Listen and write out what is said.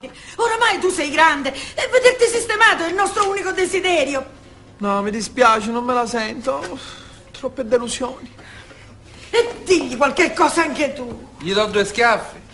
Oramai tu sei grande e vederti sistemato è il nostro unico desiderio. No, mi dispiace, non me la sento. Troppe delusioni. E digli qualche cosa anche tu. Gli do 2 schiaffi.